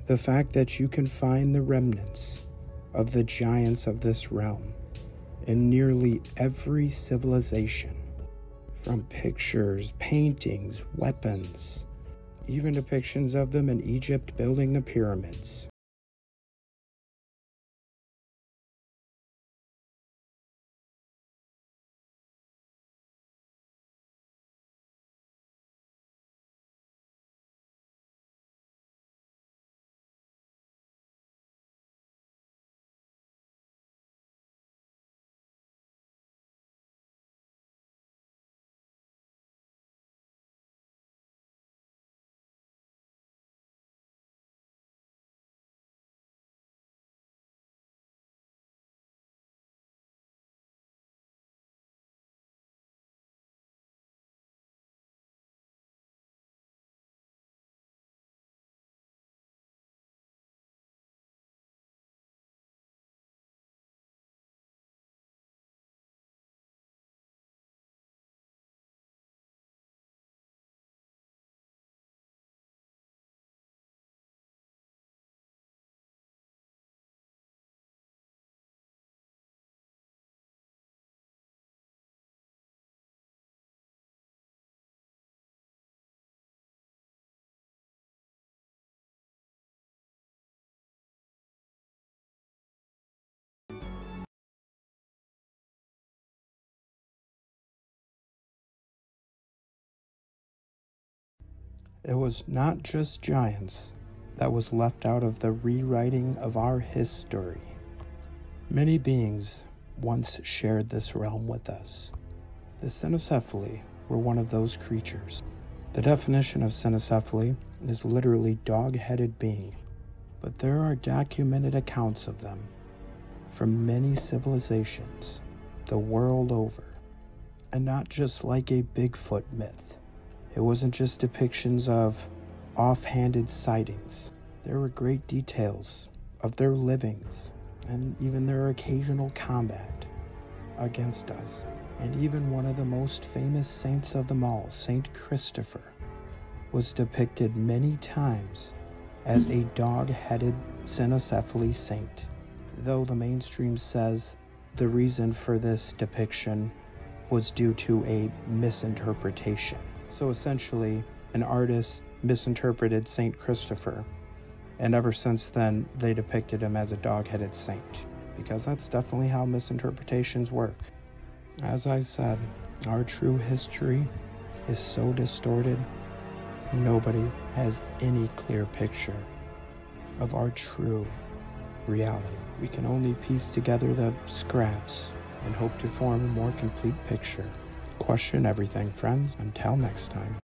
The fact that you can find the remnants of the giants of this realm in nearly every civilization, from pictures, paintings, weapons, even depictions of them in Egypt building the pyramids. It was not just giants that was left out of the rewriting of our history. Many beings once shared this realm with us. The cynocephaly were one of those creatures. The definition of cynocephaly is literally dog-headed being, but there are documented accounts of them from many civilizations the world over, and not just like a Bigfoot myth. It wasn't just depictions of offhanded sightings. There were great details of their livings and even their occasional combat against us. And even one of the most famous saints of them all, Saint Christopher, was depicted many times as a dog-headed cynocephaly saint, though the mainstream says the reason for this depiction was due to a misinterpretation. So essentially, an artist misinterpreted Saint Christopher, and ever since then, they depicted him as a dog-headed saint, because that's definitely how misinterpretations work. As I said, our true history is so distorted, nobody has any clear picture of our true reality. We can only piece together the scraps and hope to form a more complete picture. Question everything, friends. Until next time.